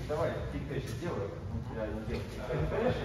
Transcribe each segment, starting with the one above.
Давай, тик-то еще сделаю. Я не делаю. Конечно,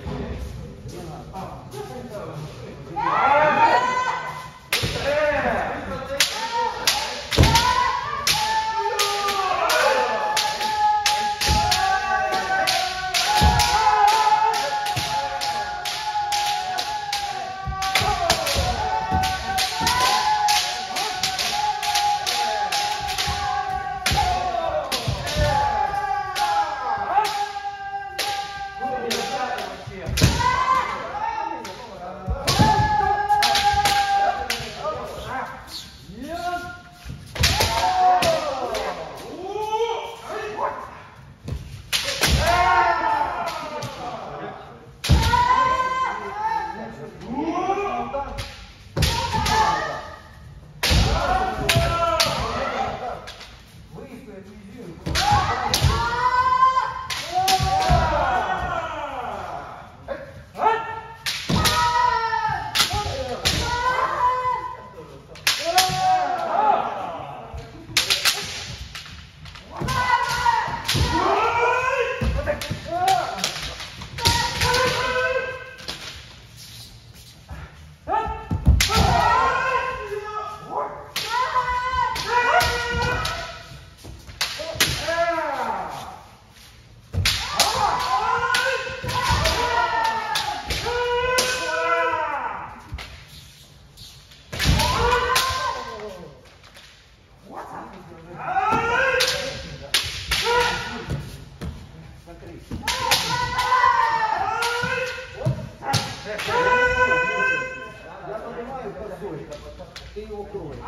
ты его кроешь.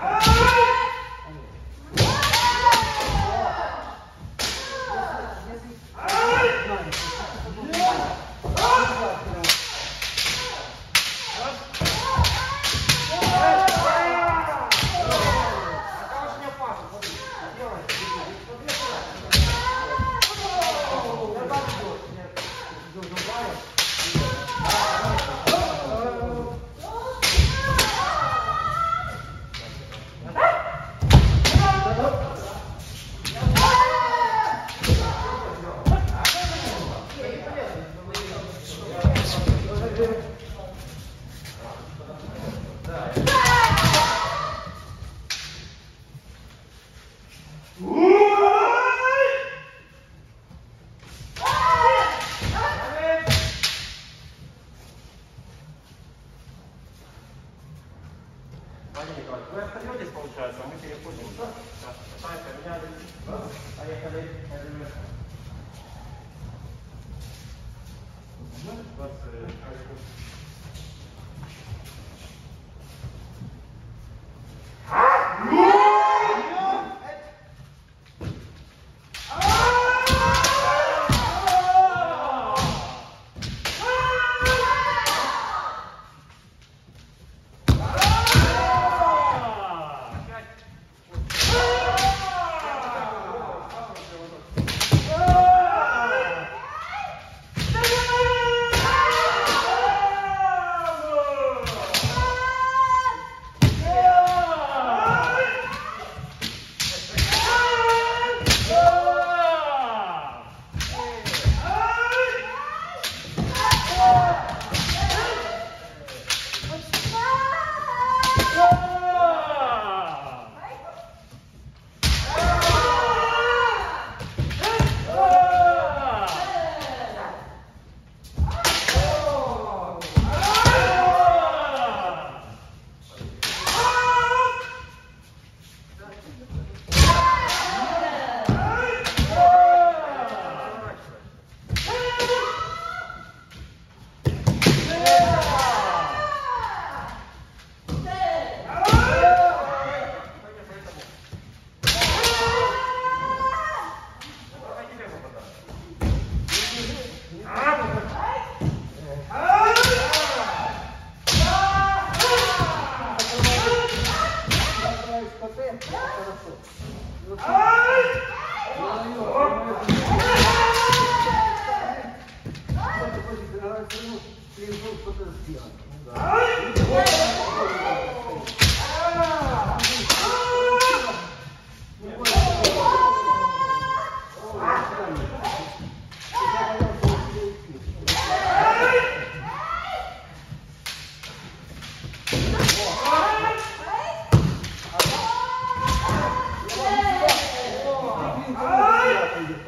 Вы остаетесь, получается, мы переходим. Поехали.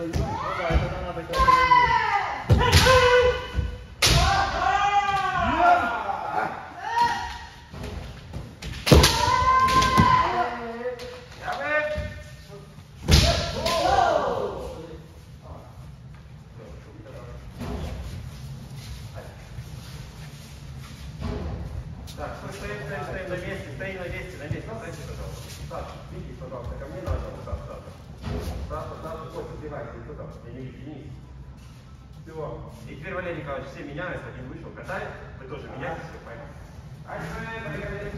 Так, стоим на месте, Подойди, пожалуйста. Саша, видите, пожалуйста, ко мне надо, Саша, вот, забирайте, сюда, я не вижу, Денис. Все. И теперь, Валерий Николаевич, все меняются, один вышел, катает, вы тоже меняйтесь, все, поехали.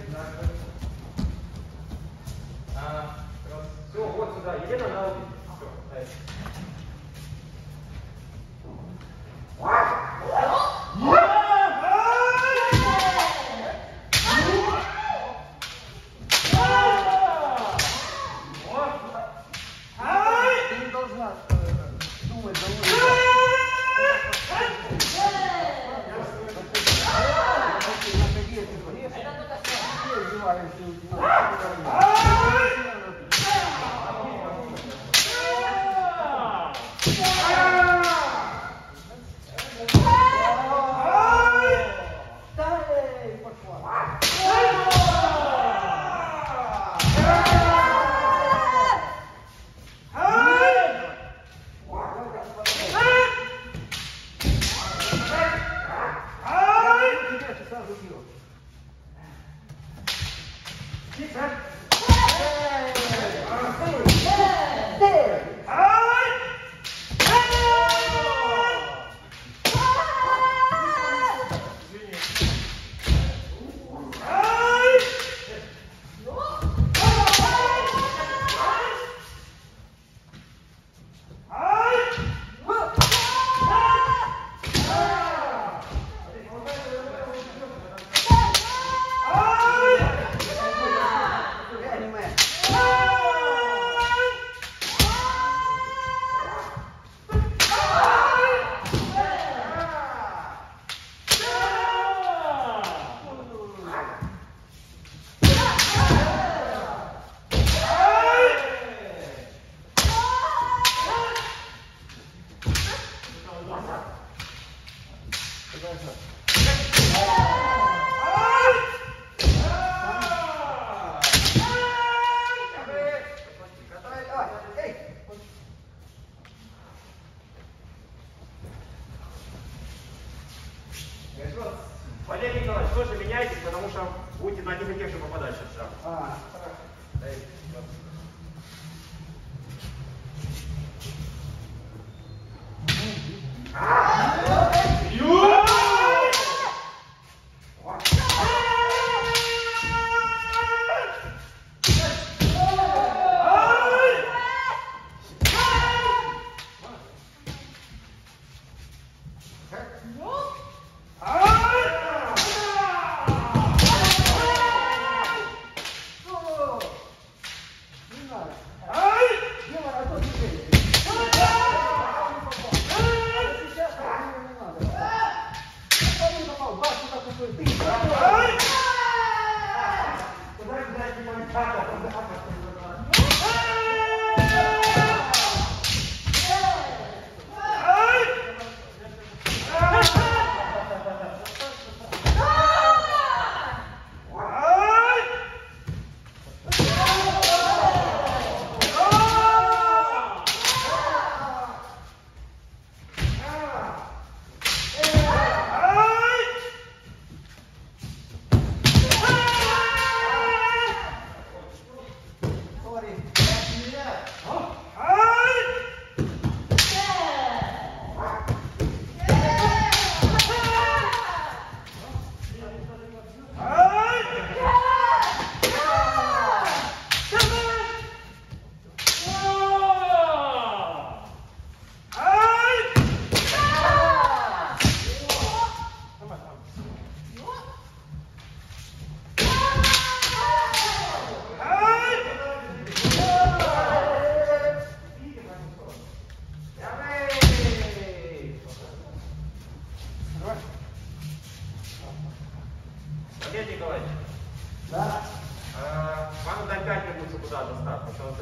Все, вот сюда, Елена на обе. Все, Валерий Николаевич, тоже меняйтесь, потому что будете на одних и тех же попадать сейчас.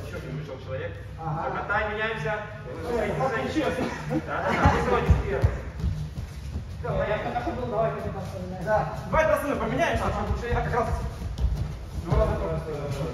чуть не вышел человек. Ага. Закатай, меняемся. Да, высотись первый. Все, я хорошо был, давай как-то вспоминаем. Да. Давай тосны поменяемся, потому что я как раз... Ну, ладно, просто...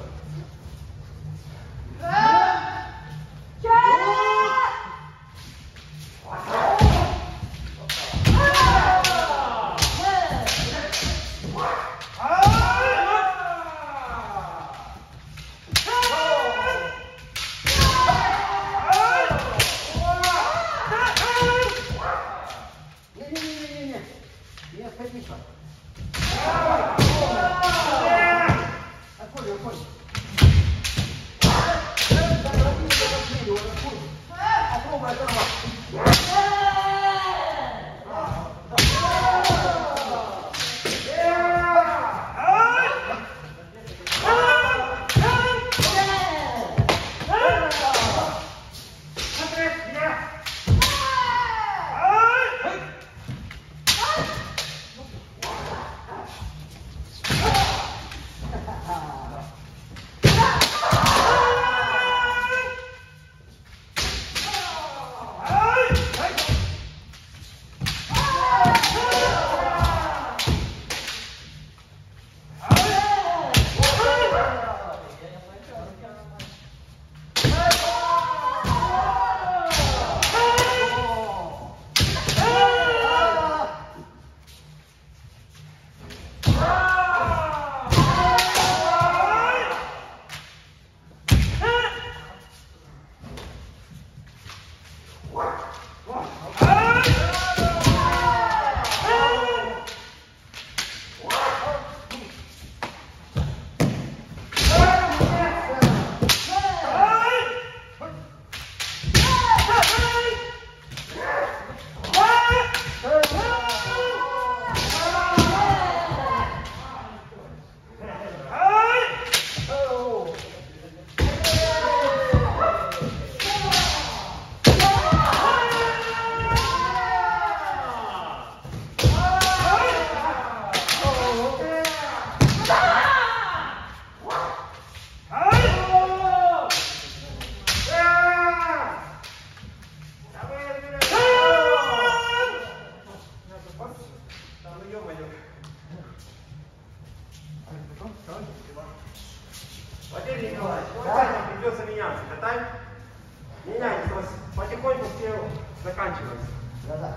Валерий Николаевич, придется меняться. Катай. Меняйтесь, потихоньку все заканчивается. Да-да.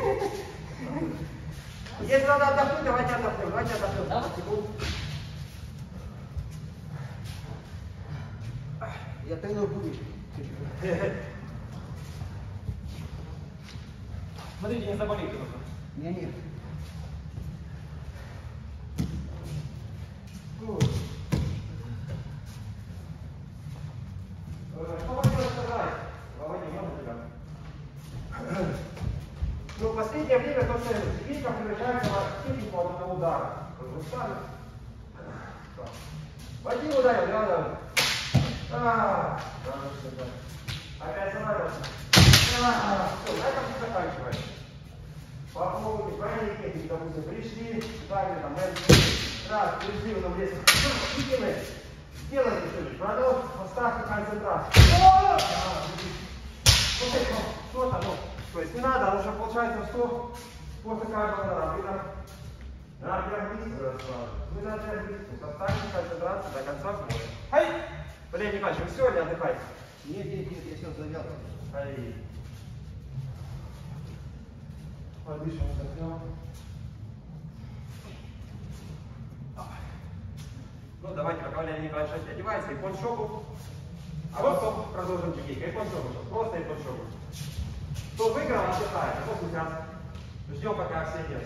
Если надо отдохнуть, давайте отдохнем. Давайте отдохнем. Да? Я тренер будешь. Смотрите, не заболейте нужно. Не-не. Ну, в последнее время то, что физика превращается в технику одного удара. В один ударил, рядом. Опять становится. Все, на этом все заканчивается. Попробуйте, правильные техники, допустим, пришли, ударили, там, раз, пришли, потом в лес. Сделайте что-нибудь, продолжите, поставьте концентрацию. Что-то, ну, то есть не надо, потому что получается, что после каждого удара надо диагностику. Вы надо диагностику, составьте концентрацию до конца боя. Валерий Николаевич, вы все или отдыхаете? Нет, я сейчас завязываю. Подышим, отдохнем. Ну, давайте, пока Валерий Николаевич одевается, иппон шогу. А вот продолжим технику. Иппон шогу сейчас, просто иппон шогу. Кто выиграл, отдыхает. А то сейчас ждем, пока все нет.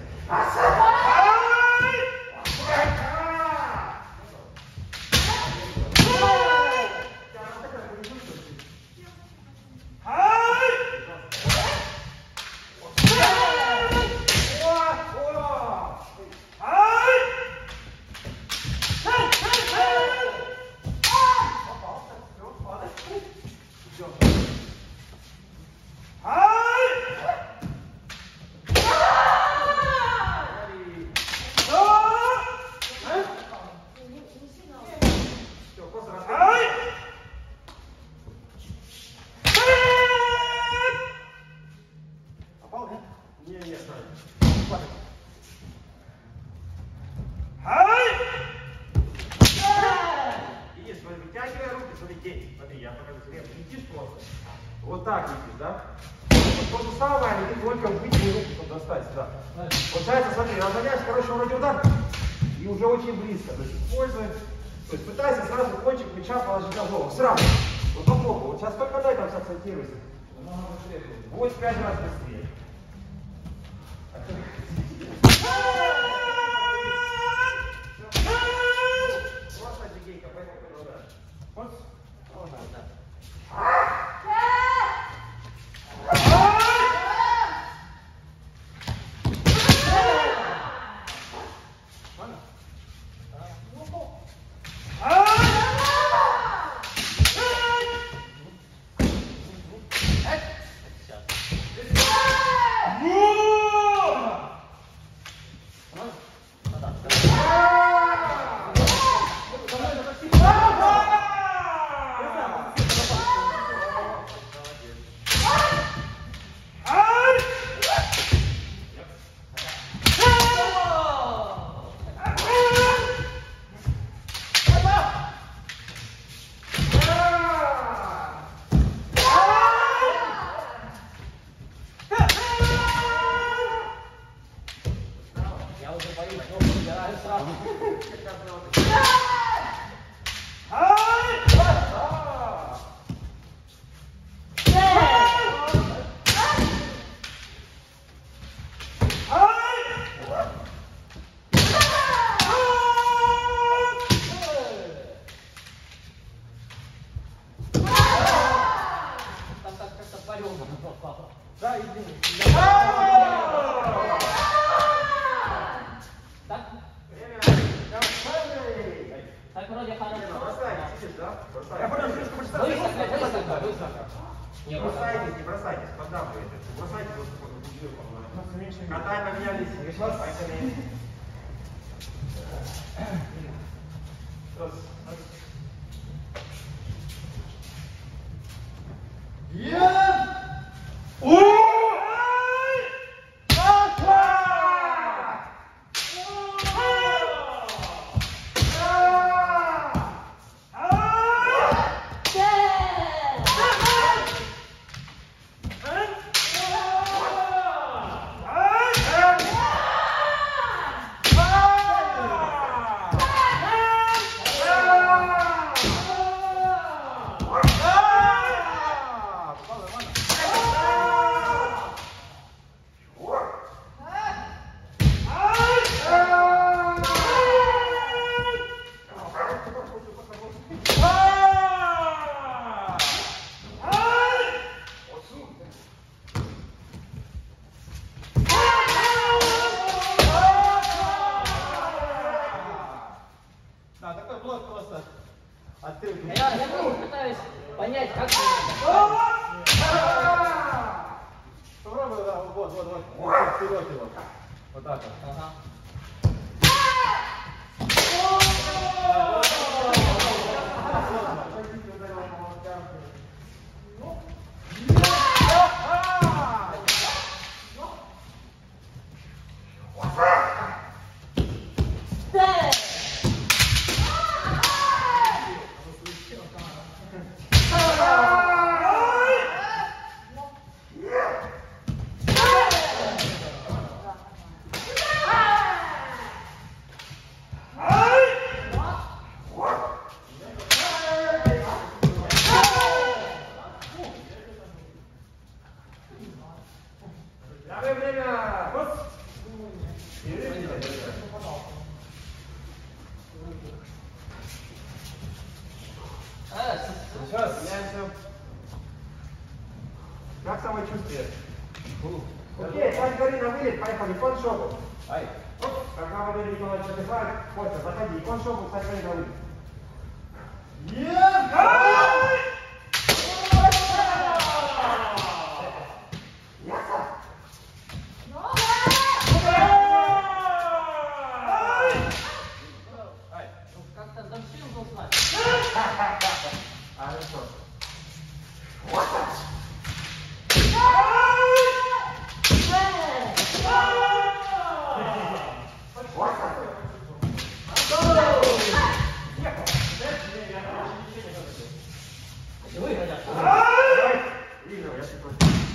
Летишь просто. Вот так летишь, да? Вот то же самое, летишь только вытяни руку, чтобы достать сюда. Получается, смотри, разгоняешь, короче, вроде удар, и уже очень близко. То есть используй. То есть пытайся сразу кончик мяча положить на голову. Сразу. Вот попробуй. Вот сейчас только на этом сакцентируйся. Будет 5 раз быстрее. Просто Дигейка, поэтому удар. Вот. Да, иди. Так вроде хорошо. Бросайтесь, видишь, да? Я Бросайтесь. Не Бросайтесь, не бросайтесь, поддавливайте. Бросайтесь вот такой. Катай поменялись. Поехали. Да, такой блок просто открытый. Я пытаюсь понять, как Попробуй, да, вот. Вперед его. Вот так вот. Ага. Сейчас, меняемся. Как самочувствие? Окей, 5 гори на вылет, поехали, кон шогу. Ай. Оп, когда Валерий Николаевич отдыхает, Костя, заходи, кон шогу, 5 гори на вылет. как-то замшил узнать. Хорошо. Игорь, я тебе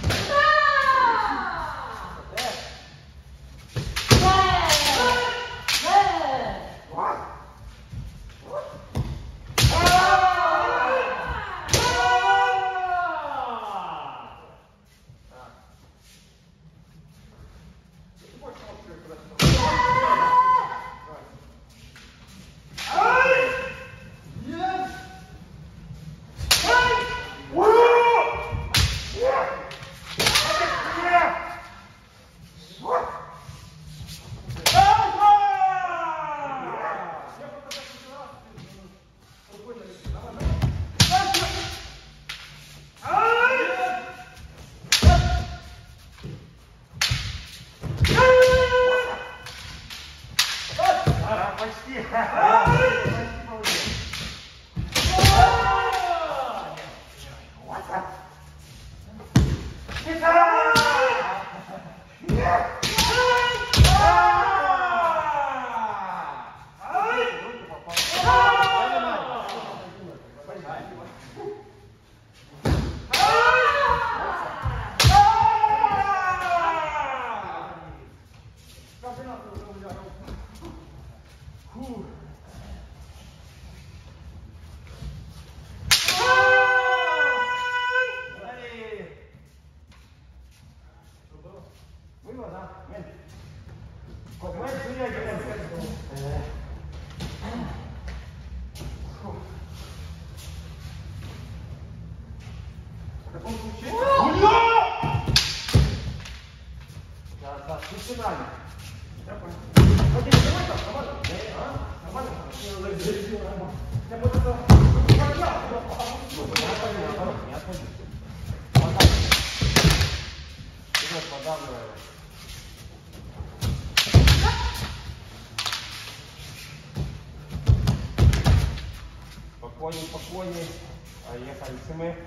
спокойней. Ехали мы.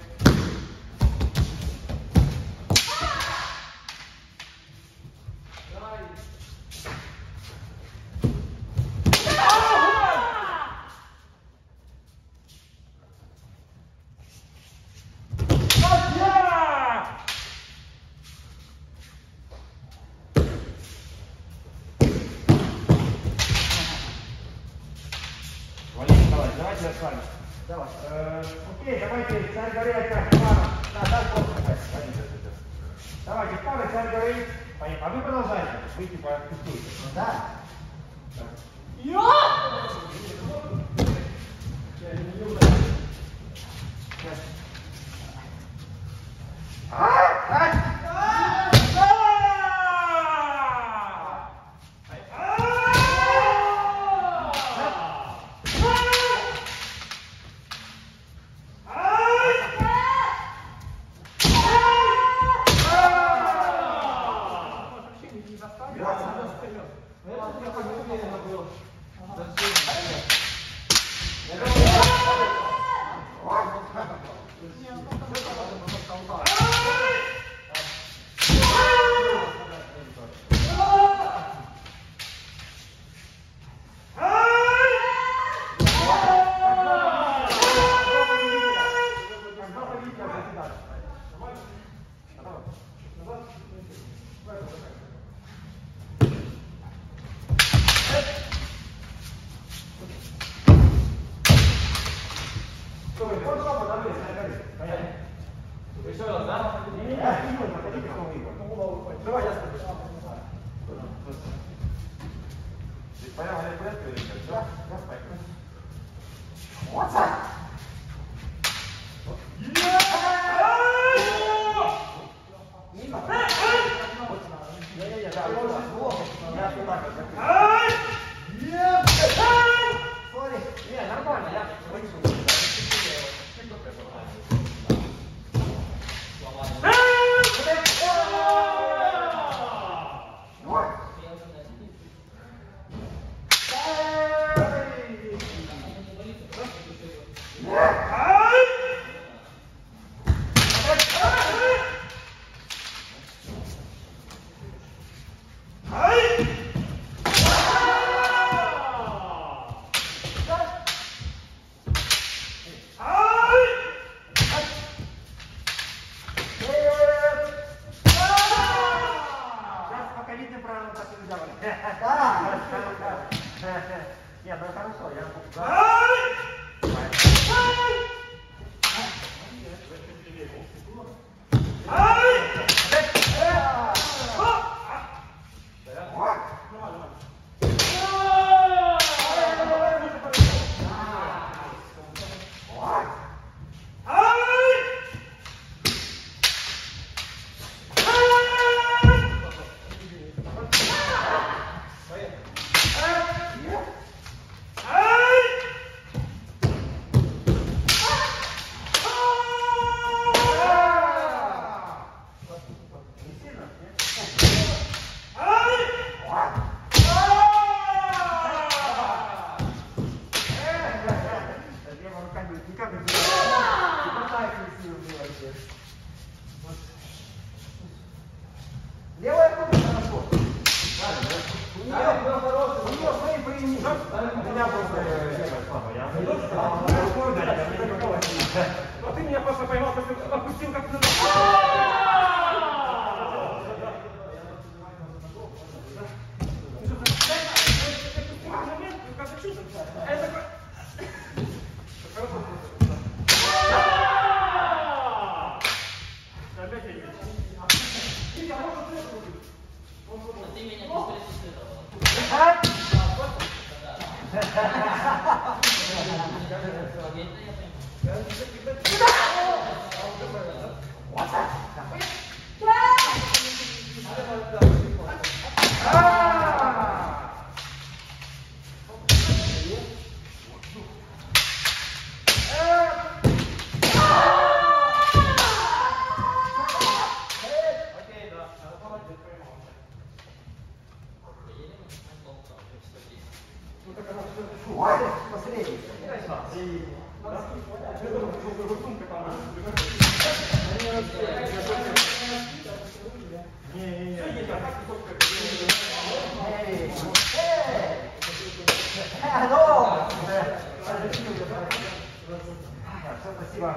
Давайте я с вами. Давай. Окей, давайте царь горы опять. Давайте пары, царь горы. А вы продолжаете. Вы типа фиксуете. Да. Еще раз, да? Давай, я скажу. Ты понял, я порядке или нет? Да, поехали. Вот так. Не-не-не, да, я туда как Смотри, не, нормально, я Левая рука хорошо. У нее свои преимущества. У меня просто левая слабая. Но ты меня просто поймал, опустил как на... Ты меня дисквалифицировал. Последний. Спасибо.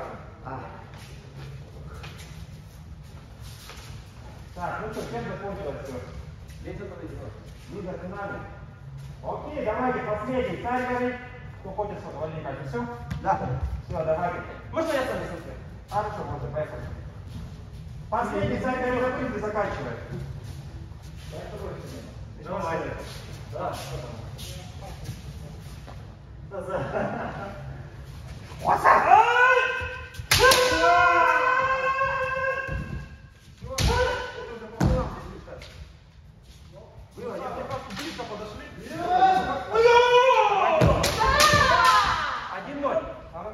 Так, ну что, всем закончилось все. Лидер финальный. Окей, давайте последний. Царь говорит, кто хочет сфотовальникать. Все? Да. Все, давайте. Можно я сам смотрю? Хорошо, можно, поехали. Последний царь говорит, ты заканчиваешь. Давай. Да. Было, я тебе просто близко подошли. 1-0. Хорошо.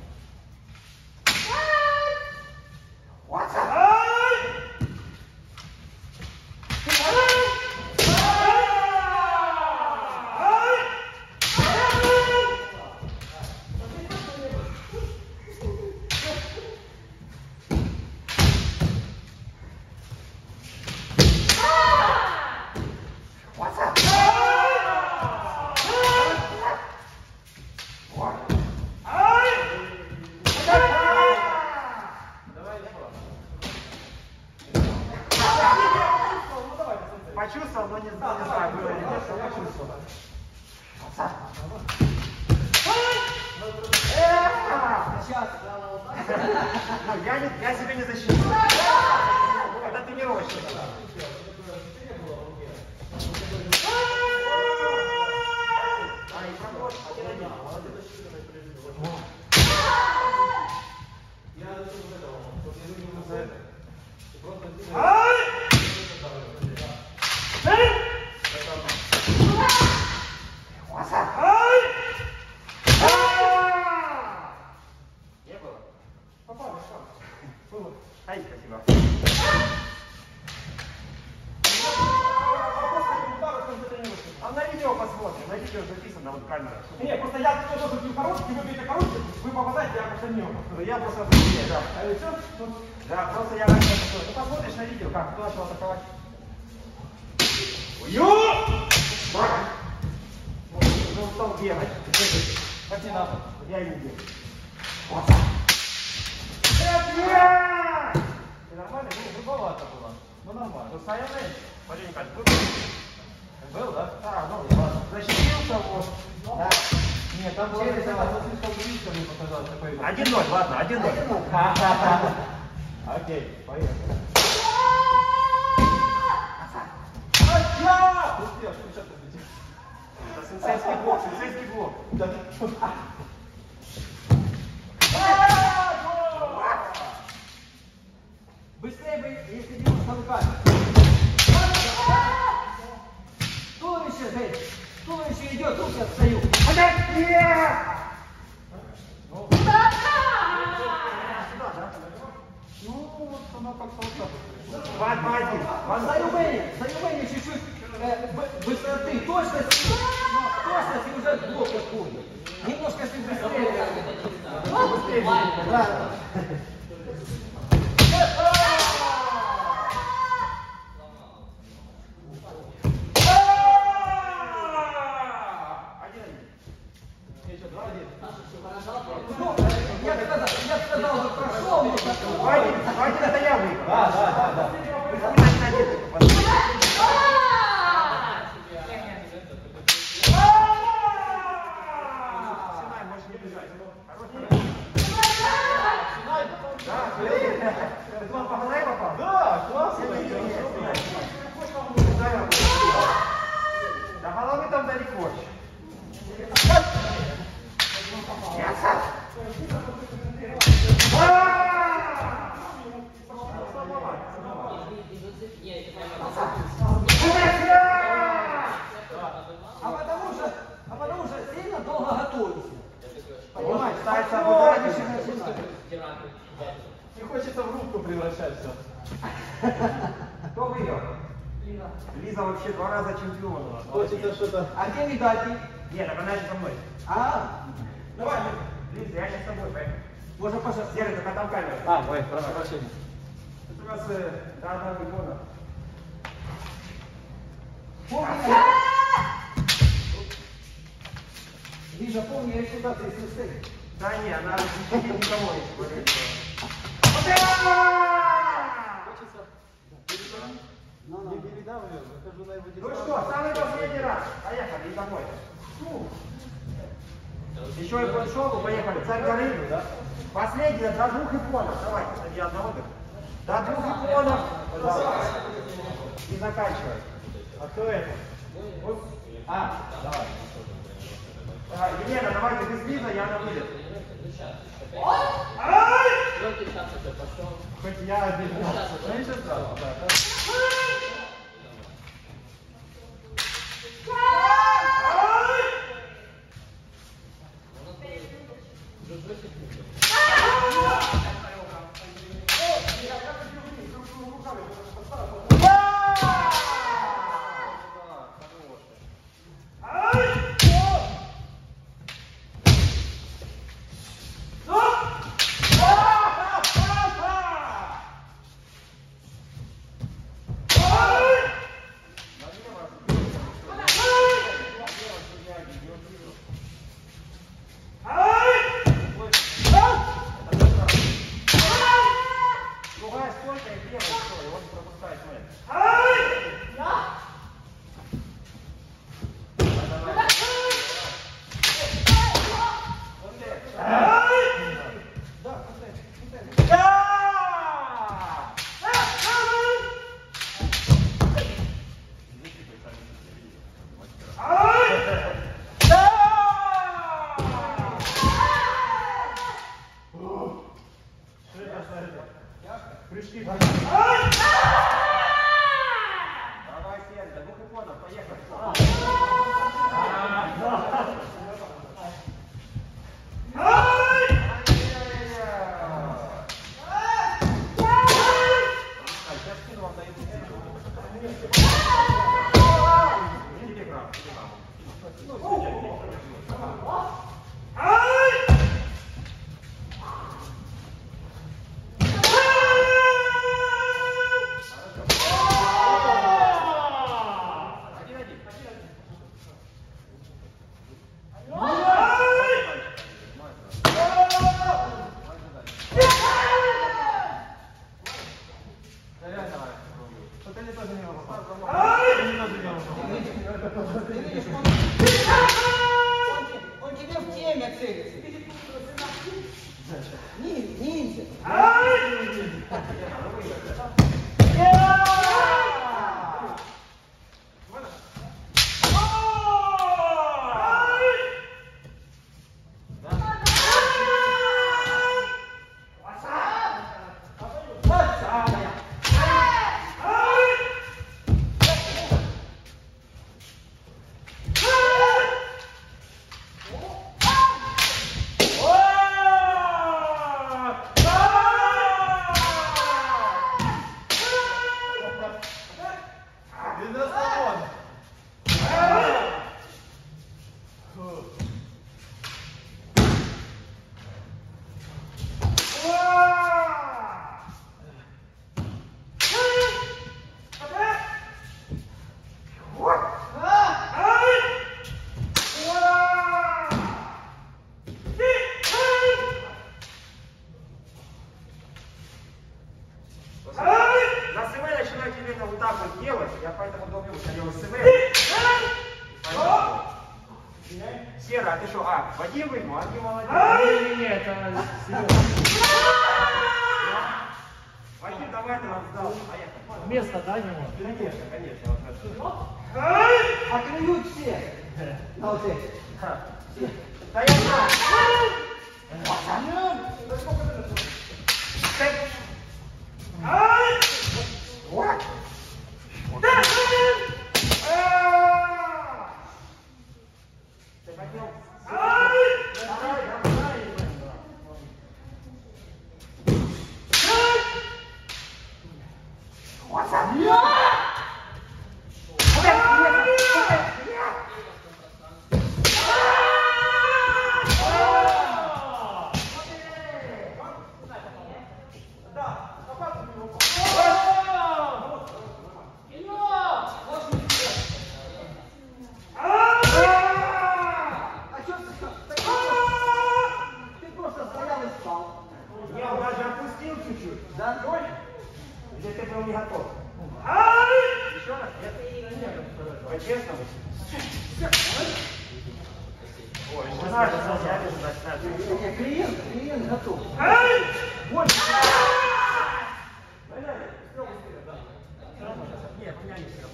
Почувствовал, но не знаю, было или нет, но почувствовал. Я себя не защитил. Это тренировочный. Не было? Попал, спасибо. А на видео посмотрим, на видео записано, вот камера. Не, просто я тоже бью короткий, вы бьете короткий, вы попадаете, я просто не могу. Я просто быстрее, да. А все? Да, просто я раньше такой. Ну посмотришь на видео, как кто начал атаковать. Уже устал бегать. Как не надо. Я не бегаю. Нормально? Ну, грубовато было. Ну, нормально. Ну, Саня, Маленько. был, да? А, ну, я защитился, вот. Да. Нет, там было слишком близко, мне показалось, такой. 1-0, ладно, 1-0. Окей, поехали. Это сенсейский блок, сенсейский блок. Быстрее, если девушка руками. Туловище, Жень. Туловище идет, руки отстаю. Ну, вот она как-то вот так. 2-1. Заявление чуть-чуть быстроты, точности и уже блок отходит. Немножко если быстрее. Быстрее. Да. Я сказал, что прошел. 2-1 это я выиграл. Да. Да, классно. До головы там далеко. А потому что сильно долго готовишься. Понимаешь, ставится не хочется в рубку превращаться. Кто выиграл? Лиза вообще 2 раза чемпион. Хочется что-то. А где медальки? Нет, так она же со мной. Давай. Лиза, я сейчас с тобой, поехали. Можно пожалуйста. Серый, только там камера. Ой, прошу прощения. Это у нас до 1 миллиона. Лиза, помни репутацию сенсей. Да не, она никого не говорит. Не передавлю, выхожу на его Ну что, самый последний раз. Поехали, и домой. Еще и подшел, поехали. Царь горы. Последний, до 2 иконов. Давайте, среди одного. До 2 иконов. И заканчивай. А кто это? Давай. Елена, давайте без Лиза, и она выйдет. Хоть я обижался. Знаешь, что? Прыжки. Давай, Серый, до 2 иконов, поехали. Сейчас скину вам на YouTube. одновременно вот так вот делать, я поэтому говорю, что делаю СМ. Сера, а ты что? А, Вадим выгнул, а ты молодец. Нет, это Вадим, давай ты нам сдал. место, да, ему? Конечно, конечно. Оклюют все. На вот эти. Да я знаю. Вот. Ты хотел? Я даже опустил чуть-чуть. Да? Или ты был не готов? Еще раз? Нет? По-честному? Ой, не знаю, что я вижу, значит, Клиент готов. больше. Нет, у меня не все.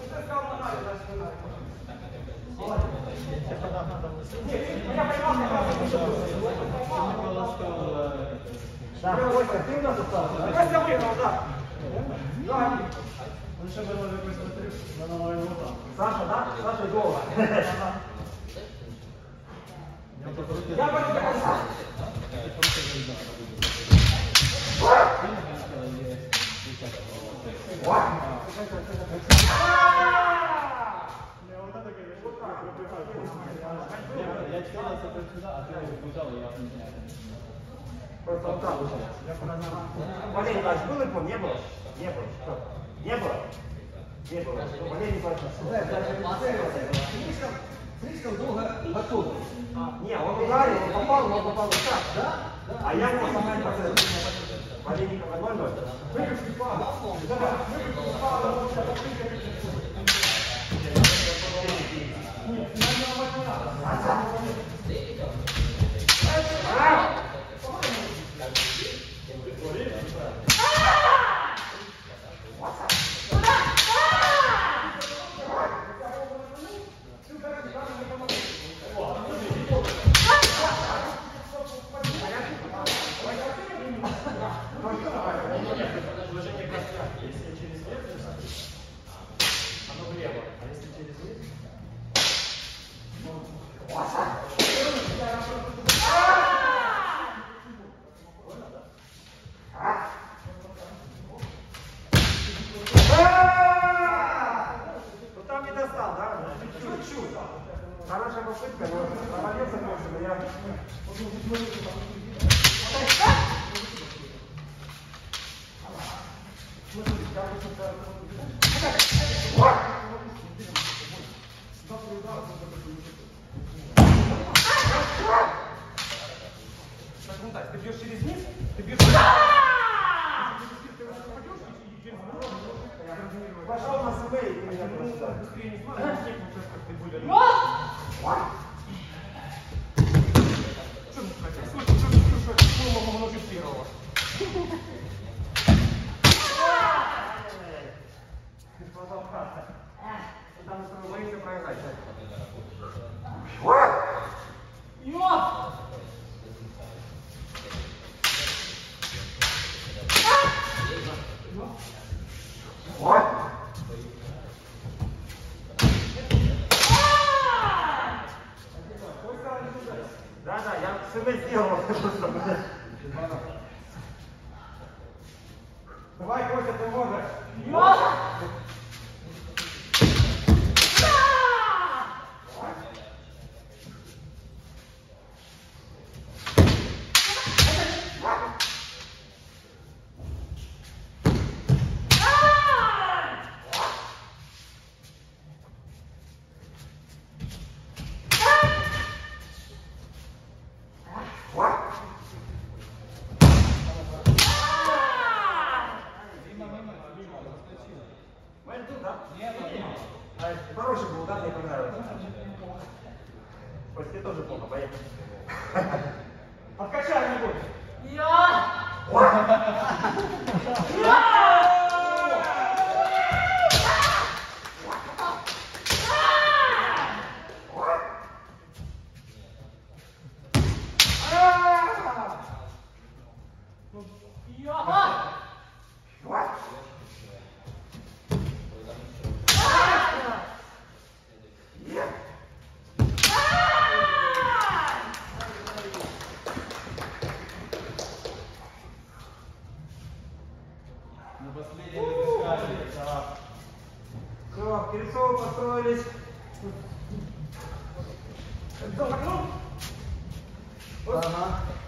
Так, Костя, ты у нас остался? Костя выиграл, да. Саша, да? Саша долго. Я понимаю. Я целился только сюда, а ты убежал, и я не знаю. Просто вот так вот. Валерий Николаевич, был и не было? Не было. Что? Не было? Не было. Валерий Николаевич, Слишком долго готов. не, он ударил, он попал, но он попал вот так. Да? А я его самая последняя. Валерий Николаевич, 0-0. Выключи палу. Ну там не достал, да? Чуть-чуть. Хорошая попытка, но провалился больше, но я... Ты бьешь через низ, ты бьешь... Пошел на СБ, и ты меня просто... Быстрее не смотри, как ты будешь... Что ты хотел? Слушай, что могу много первого? Там боится проиграть. Да-да, я СМ сделал. Давай, Костя, ты можешь. плохо, поехали. Подкачай не будь. На последнем выпускали. Все, Кирцову построились. Ага.